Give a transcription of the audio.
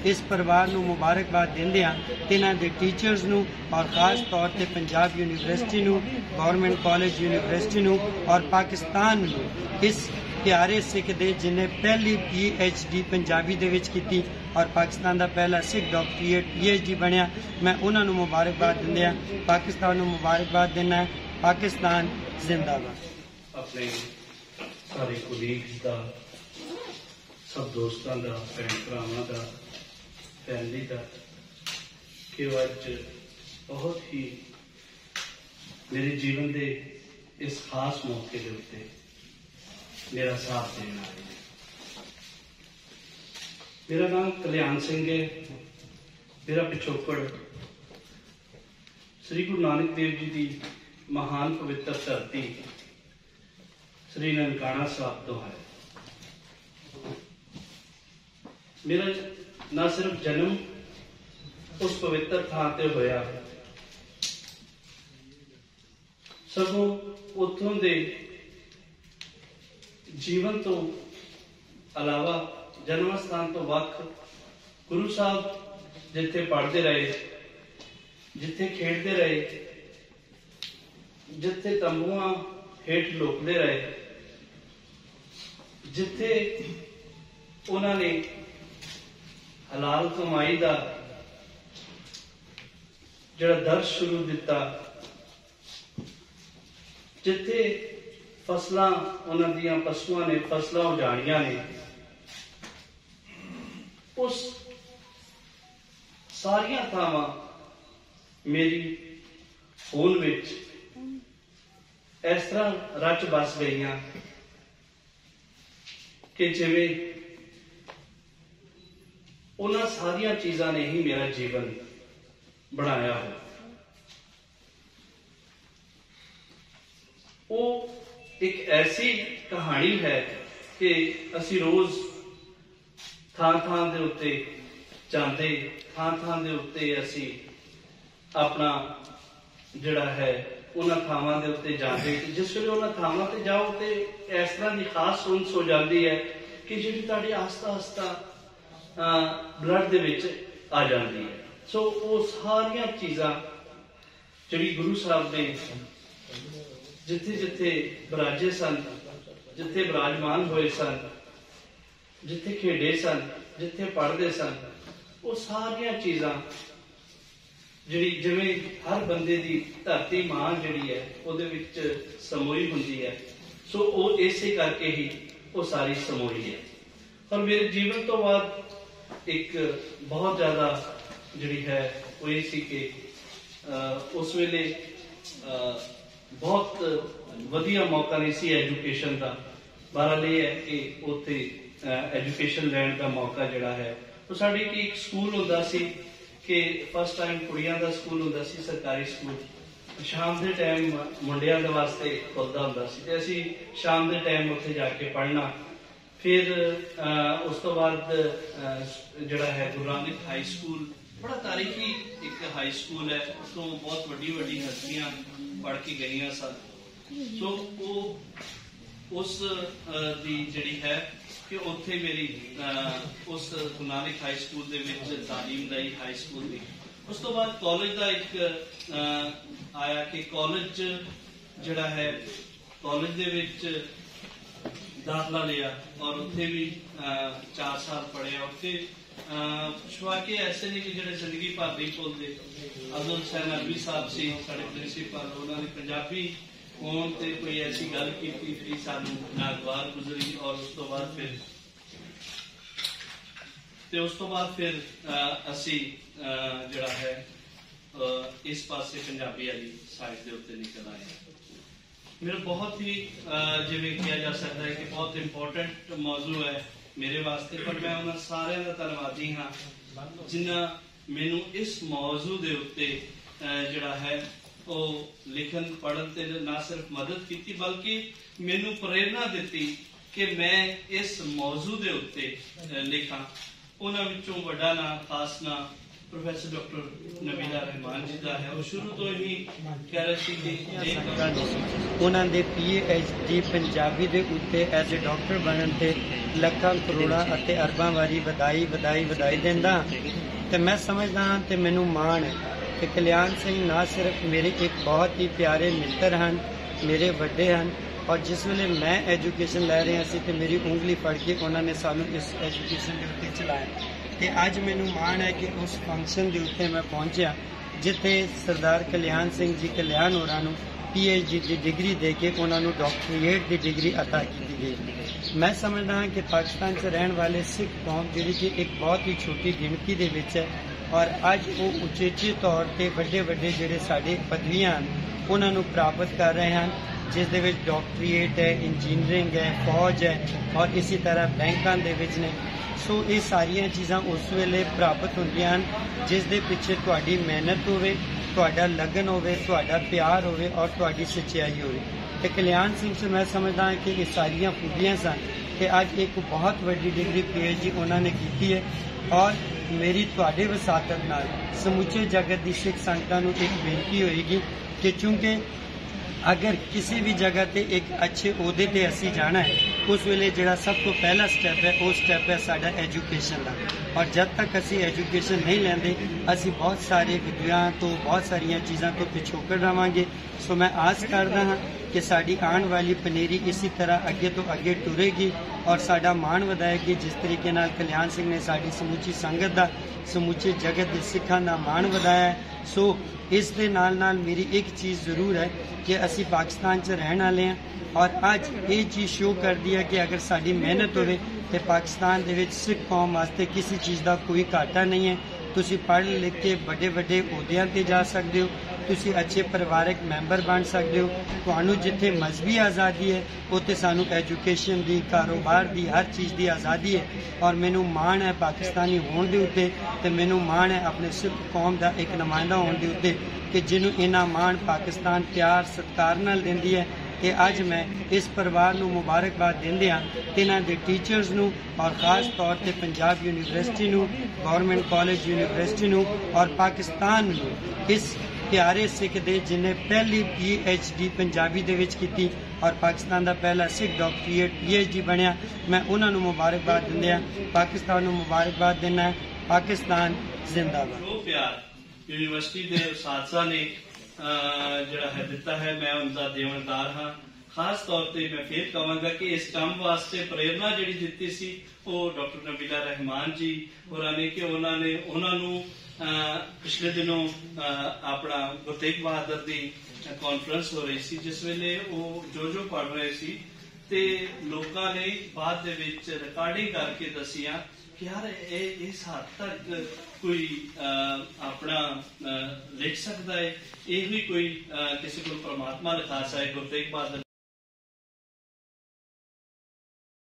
इस परिवार नूं मुबारकबाद दिंदिआं तिन्हां दे टीचर्स नूं और खास तौर ते पंजाब यूनीवर्सिटी नूं, गवर्नमेंट कॉलेज यूनीवर्सिटी नूं और पाकिस्तान नूं इस प्यारे सिख दे जिन्हें पहली PhD पंजाबी दे विच कीती और पाकिस्तान का पहला सिख डॉक्टरेट PhD बनया। मैं उन्होंने मुबारकबाद दिंदिआं पाकिस्तान नूं मुबारकबाद देना है। पाकिस्तान जिंदाबाद। अपने सारे कोलीग्स का, सब दोस्तों का, भैन भरावां का, फैमिली का कि अज बहुत ही मेरे जीवन के इस खास मौके के उत्ते मेरा साथ देना है। मेरा नाम कल्याण सिंह है। मेरा पिछोकड़ श्री गुरु नानक देव जी की महान पवित्र धरती श्री ननकाना साहब तो है। मेरा न सिर्फ जन्म उस पवित्र थां ते होया, सगों उत्थों दे जीवन तो अलावा जन्म स्थान तो वख गुरु साहब जिथे पढ़ते रहे, जिथे खेडते रहे, जिथे तंबुआ हेठ लुकते रहे, जिथे उन्होंने हलाल कमाई का जिहड़ा दर्श शुरू दिता, जिथे फसलां उन्हां दीयां पशुआं ने फसलां उजाड़ियां ने, उस सारियां थावां मेरी खून विच इस तरह रच बस गई कि जिवें उन्हां सारियां चीज़ां ने ही मेरा जीवन बनाया हो। वो एक ऐसी कहानी है कि असी रोज थां दे उत्ते जाते, थां दे उत्ते असी अपना जिहड़ा है उन्हां थावां दे उत्ते जाते, जिस वेले उन्हां थावां ते जाओ तो इस तरह की खास सुनस हो जाती है कि जिहड़ी तुहाडी आस्ता आस्ता ब्लड दे विच आ जाती है। सो वो सारियां चीज़ां जिहड़ी गुरु साहब ने जिथे जिथे बराजे सन, जिथे विराजमान हुए सन, जिथे खेडे सन, जिथे पढ़ते सन, वो सारियां चीज़ां जिहड़ी जिवें हर बंदे दी धरती मां जिहड़ी है उहदे विच समोई हुंदी है, सो वो इसे करके ही वो सारी समोई है। पर मेरे जीवन तो बाद एक बहुत ज़्यादा जिहड़ी है वो ये सी कि उस वेले बहुत वधिया मौका नहीं सी एजुकेशन का। बहरहाल ये है कि उत्थे एजुकेशन लैण का मौका जिहड़ा है तो साडे की एक स्कूल हुंदा सी कि फर्स्ट टाइम कुड़ियां दा स्कूल हुंदा सी, सरकारी स्कूल। शाम के टाइम मुंडियां दे वास्ते खुलदा हुंदा सी ते असीं शाम के टाइम उत्थे जाके पढ़ना। फिर उस तो बाद जिहड़ा है गुरु नानक हाई स्कूल बड़ा तारीखी एक हाई स्कूल है, तो बहुत वड्डी वड्डी हस्तियां पढ़ के गई सन। सो वो उस दी जिहड़ी है कि उत्थे मेरी उस गुरु नानक हाई स्कूल दे विच तालीम लई हाई स्कूल दी। उस तो बाद कॉलेज का एक आया कि कॉलेज जिहड़ा है कॉलेज दे विच दाखला लिया और उत्थे भी 4 साल पढ़िया। उत्थे छुआके ऐसे ने कि जिहड़े जिंदगी भर नहीं भुलदे। अब्दुल हुसैन अरबी साहब से साडे प्रिंसीपल, उन्होंने पंजाबी होने ते कोई ऐसी गल की फिर सानू नागवार गुजरी और उस तो बाद फिर असी जिहड़ा है इस पासे पंजाबी वाली साइड के उत्ते निकल आए। मेरा बहुत ही जिवें कहा जा सकता है कि बहुत इंपॉर्टेंट मौजू है मेरे वास्ते, पर मैं उन्हां सारियां दा धन्नवादी हाँ जिन्हां मैनू इस मौजू के उत्ते जिहड़ा है वो लिखन पढ़न ते ना सिर्फ मदद की बल्कि मैनू प्रेरणा दी कि मैं इस मौजू के उत्ते लिखा। उन्हां विचों वड्डा ना खास ना प्रोफेसर डॉक्टर नबीला रहमान जी का है। और शुरू तो ही कह रहे थे कि उन्होंने ਦੇ PhD पंजाबी ਦੇ ਉੱਤੇ ਐਜ਼ ਅ ਡਾਕਟਰ ਬਣਨ ਤੇ ਲੱਖਾਂ ਕਰੋੜਾਂ ਅਤੇ ਅਰਬਾਂ ਵਾਰੀ ਵਧਾਈ ਦਿੰਦਾ ਤੇ ਮੈਂ ਸਮਝਦਾ ਹਾਂ ਤੇ ਮੈਨੂੰ ਮਾਣ ਹੈ ਕਿ ਕਲਿਆਣ ਸਿੰਘ ਨਾ ਸਿਰਫ ਮੇਰੇ ਇੱਕ ਬਹੁਤ ਹੀ ਪਿਆਰੇ ਮਿੱਤਰ ਹਨ, ਮੇਰੇ ਵੱਡੇ ਹਨ, और जिस वेले मैं एजुकेशन लै रहा सी ते मेरी उंगली फड़ के उन्होंने सानू इस एजुकेशन के उत्ते चलाया ते अज मैनू माण है कि उस फंक्शन के उत्ते मैं पहुंचा जिथे सरदार कल्याण सिंह जी कल्याण होरां नू PhD की डिग्री दे के उन्होंने डॉक्टरेट की डिग्री अता की गई। मैं समझदा हाँ कि पाकिस्तान च रहने वाले सिख कौम जिहड़ी कि एक बहुत ही छोटी गिणती दे विच है और अज वो उचेचे तौर पर वड्डे वड्डे जिहड़े साडे पदवियां उन्होंने प्राप्त कर रहे हैं, जिस दे विच डॉक्टरेट है, इंजीनियरिंग है, फौज है और इसी तरह बैंकों दे विच ने। सो ये सारिया चीज़ां उस वेले प्राप्त होंदियां हन जिस दे पिछे तुहाडी मेहनत होवे, तुहाडा लगन होवे, तुहाडा प्यार होवे और तुहाडी सच्चाई होवे। ते कल्याण सिंह से मैं समझदा हाँ कि ये सारिया खूबियां सन कि अज एक बहुत वड्डी डिग्री PhD उन्होंने की है और मेरी तुहाडे वसातत नाल समूचे जगत की सिख संगतां नूं एक बेनती होएगी कि चूंकि अगर किसी भी जगह ते एक अच्छे ओहदे ते असी जाना है उस वेले जिहड़ा सब तो पहला स्टैप है वो स्टैप है साडा एजुकेशन का। और जब तक असी एजुकेशन नहीं लेंदे असी बहुत सारे विद्या तो बहुत सारिया चीज़ों तो पिछोकड़ रहांगे। सो मैं आस करदा हाँ कि साडी आने वाली पनेरी इसी तरह अगे तो अगे टुरेगी और साडा मान वधाएगी जिस तरीके नाल कल्याण सिंह ने साडी समूची संगत दा समूचे जगत के सिखां दा मान वधाया है। सो इस दे नाल नाल मेरी एक चीज़ जरूर है कि असी पाकिस्तान च रहने वाले हैं और अज ये चीज़ शो कर दी है कि अगर साडी मेहनत होवे तो पाकिस्तान दे विच सिख कौम वास्ते किसी चीज़ का कोई घाटा नहीं है। तुसी पढ़ लिख के बड़े बड़े ओहदियां ते जा सकते हो, तुसी अच्छे परिवारक मैंबर बन सकते हो, तुहानू जिथे मजहबी आज़ादी है उत्थे सानू एजुकेशन की, कारोबार की, हर चीज़ की आज़ादी है। और मैनू माण है पाकिस्तानी होने के उत्ते ते मैनू माण है अपने सिख कौम का एक नुमाइंदा होने के उत्ते कि जिन्हों इन्ना माण पाकिस्तान प्यार सत्कार नाल दिंदी है। कि अज मैं इस परिवार नू मुबारकबाद दिंदियां इन्हां दे टीचर्स नू और खास तौर पर पंजाब यूनिवर्सिटी नू, गवर्नमेंट कॉलेज यूनिवर्सिटी नू और पाकिस्तान नू इस प्यारे सिख दे जिन्हें पहली PhD पंजाबी दे विच कीती और पाकिस्तान का पहला सिख डॉक्टरेट PhD बनया। मैं उन्हां नू मुबारकबाद दिंदियां पाकिस्तान नू मुबारकबाद देना है। पाकिस्तान जिंदाबाद। जो प्यार यूनिवर्सिटी के उस्तादा ने जिहड़ा है दिता है मैं उनका देवनदार हाँ। खास तौर पर मैं फिर कहांगा कि इस काम वास्ते प्रेरणा जिहड़ी दित्ती सी वो डॉक्टर नबीला रहमान जी होरां ने कि उन्होंने पिछले दिनों अपना गुरु तेग बहादुर की कॉन्फ्रेंस हो रही सी जिस वेले वो जो पढ़ रहे सी ते लोगों ने बाद दे विच रिकॉर्डिंग करके दसिया कि यार इस हद तक कोई अपना लिख सकता है, ये भी कोई किसी को परमात्मा लिखा सा है गुरु तेग बहादुर